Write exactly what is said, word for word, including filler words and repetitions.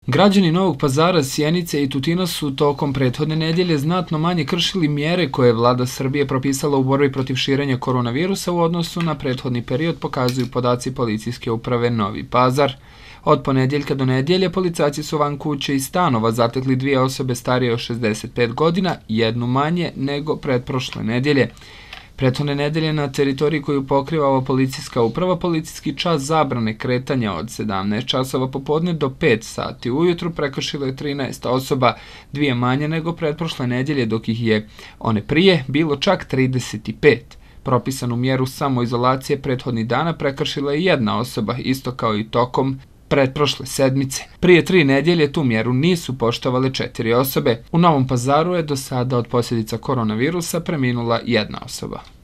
Građani Novog Pazara, Sjenice i Tutina su tokom prethodne nedelje znatno manje kršili mjere koje je vlada Srbije propisala u borbi protiv širenja koronavirusa u odnosu na prethodni period, pokazuju podaci Policijske uprave Novi Pazar. Od ponedeljka do nedelje policajci su van kuće i stanova zatekli dvije osobe starije od šezdeset pet godina, jednu manje nego pretprošle nedelje. Prethodne nedelje na teritoriji koju pokriva ova policijska uprava, policijski čas zabrane kretanja od sedamnaest časova popodne do pet sati ujutru prekršilo je trinaest osoba, dvije manje nego pretprošle nedelje, dok ih je one prije bilo čak trideset pet. Propisanu mjeru samoizolacije prethodnih dana prekršila je jedna osoba, isto kao i tokom pretprošle sedmice. Prije tri nedelje tu mjeru nisu poštovale četiri osobe. U Novom Pazaru je do sada od posljedica koronavirusa preminula jedna osoba.